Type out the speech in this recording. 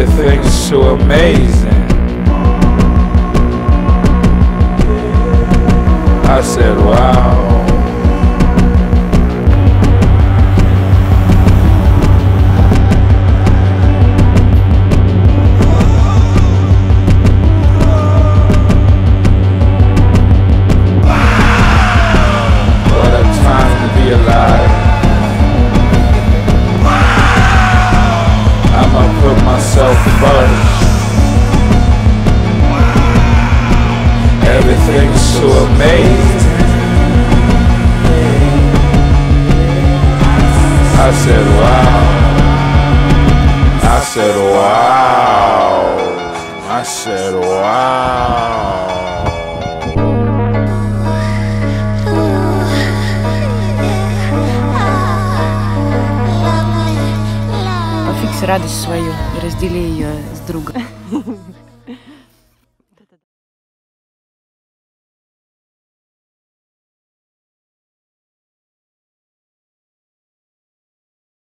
Everything's so amazing. I said, wow. What a time to be alive. I'ma put myself first. Everything's so amazing. I said, wow. I said, wow. I said, wow. Пофикси радость свою и раздели ее с другом.